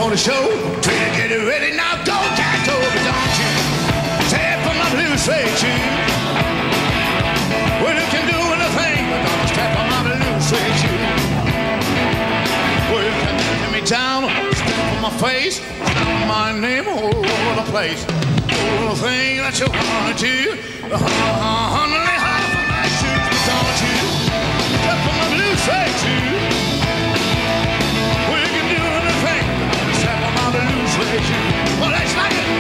for the show. Try to get it ready now. Go, Jack Toby, don't you? Step on my blue suede shoe. Well, you can do anything, but don't step on my blue suede shoe. Well, you can get me down, step on my face, spell my name all over the place. Do the thing that you wanna do. Only half of my shoes, but don't you step on my blue suede shoe. Well, you can do anything, but don't step on my blue suede shoe. Well, let's like it.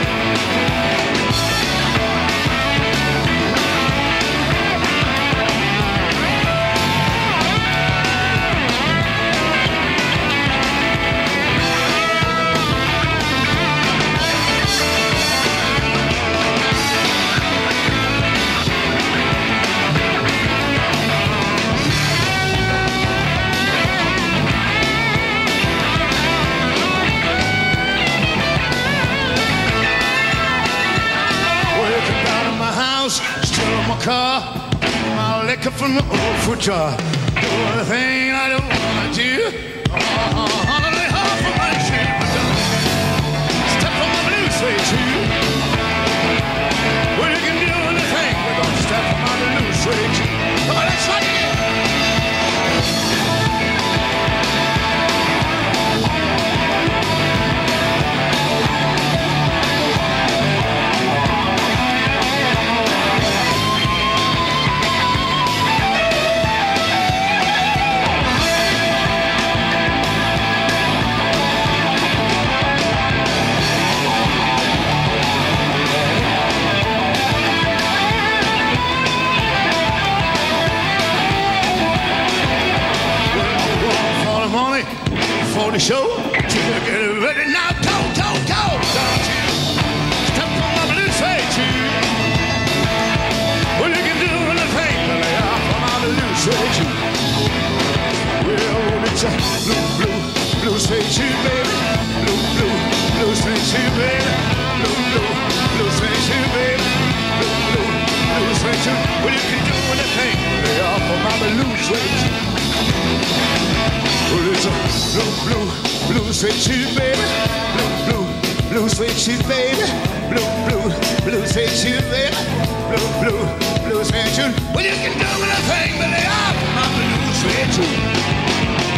Still my car, my liquor from the old fruit jar. Do anything I don't wanna do. Only half of my shit, but don't step on my blue suede shoe. Well, you can do anything, but don't step on my blue suede shoe. Oh, that's right. For the show, get it ready now, go, go, go, don't you step on my blue suede shoe. Well, you can do anything to lay off on my blue suede shoe. Well, it's a blue suede shoe, baby. Blue suede shoe, baby. Blue suede shoe, baby. Blue suede shoe. Well, you can do anything to lay off on my blue suede shoe. Well, it's a blue suede shoe, baby. Blue suede shoe, baby. Blue suede shoe, baby. Blue suede shoe. Well, you can do anything but lay off my blue suede shoe.